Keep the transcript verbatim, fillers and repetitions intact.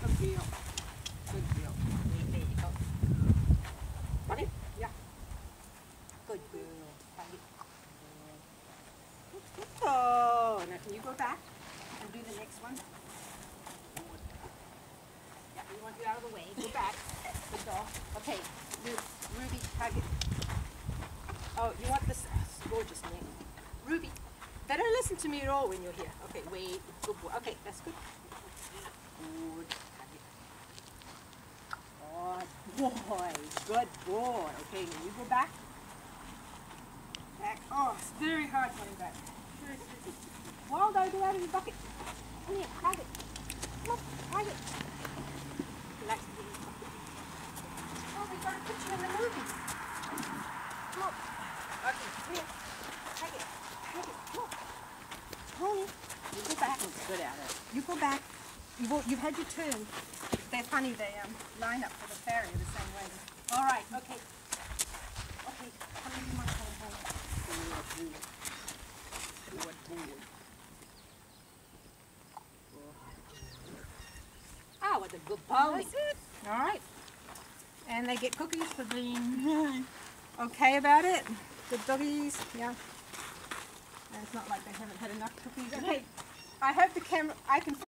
Good girl. Good girl. There you go. Bunny? Yeah. Good girl. Bunny. Oh, now can you go back and do the next one? Yeah, you want to get out of the way. Go back. Good dog. Okay, Ru- Ruby, hug it. Oh, you want this? Oh, it's gorgeous name. Ruby, they don't listen to me at all when you're here. Okay, wait. Good boy. Okay, that's good. Good. Good boy. Good boy. Okay, now you go back. Back. Oh, it's very hard coming back. Waldo, get out of your bucket. Come here, hug it. Come on, hug it. Relax to get in the bucket. Oh, we got to put you in the movie. Come on. Okay, come here. Hug it. Hug it. Come on. Tony, you go back. It's good at it. You go back. You've, all, you've had your turn. They're funny. They um, line up for the ferry the same way. All right. Okay. Okay. Come into my home. Good boy. Good boy. Ah, what a good pony. That's it. All right. And they get cookies for being okay about it. Good doggies. Yeah. And it's not like they haven't had enough cookies. Okay. I hope the camera. I can.